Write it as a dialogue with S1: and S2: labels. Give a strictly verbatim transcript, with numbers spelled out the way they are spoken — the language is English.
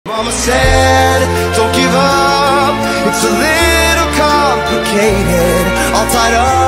S1: Mama said, don't give up, it's a little complicated, all tied up